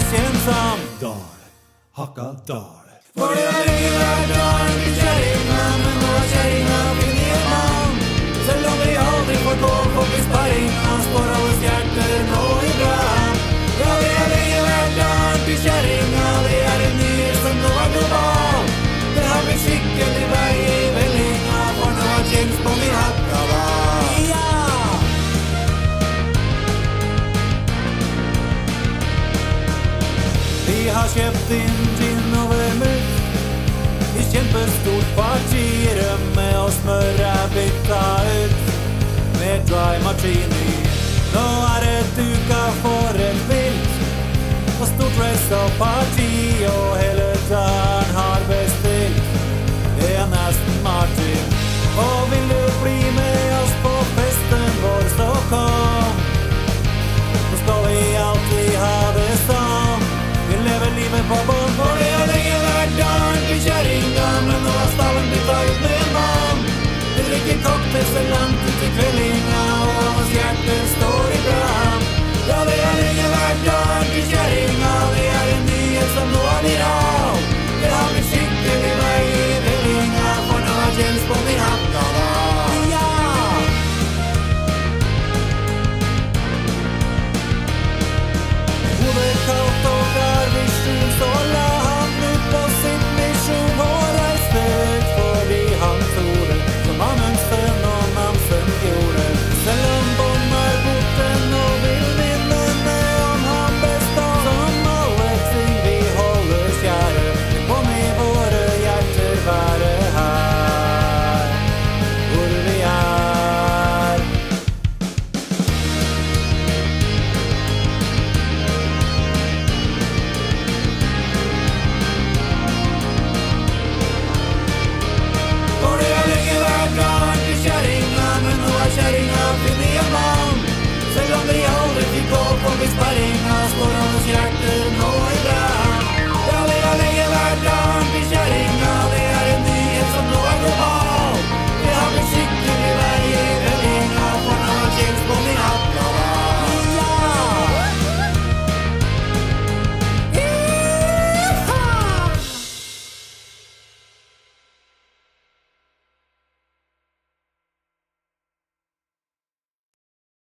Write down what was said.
ensam Dal, hakka dal. For det lenge vært dalen til kjerringa, men nå kjerringa finner en mann. Selv om vi aldri får gå for sparringa, står alles hjerter nå i brann. Ja, vi lenge vært dalen til kjerringa, det en nyhet som nå global. Det har blitt skikkelig vei i vellinga, for nå kjennes på min hakka dal. Ja! Vi har kjøpt inn gin og vermouth i kjempestort parti, rømme og smør bytta ut med dry martini. Nå det duka for en vilt og stort race og party.